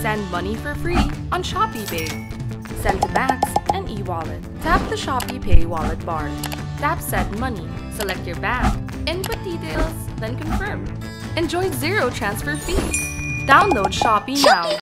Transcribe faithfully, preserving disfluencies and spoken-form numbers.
Send money for free on ShopeePay. Send to banks and e-wallet. Tap the ShopeePay wallet bar. Tap Send Money. Select your bank. Input details, then confirm. Enjoy zero transfer fees. Download Shopee now.